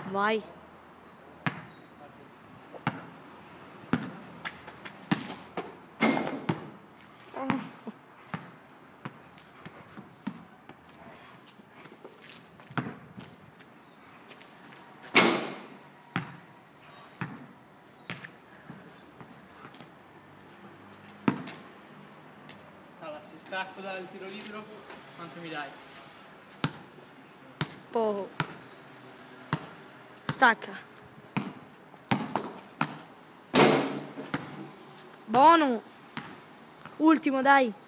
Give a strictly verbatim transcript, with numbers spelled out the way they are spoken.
Vai. Allora, se stacco dal tiro libero, quanto mi dai? Poco. Stacca. Buono. Ultimo, dai.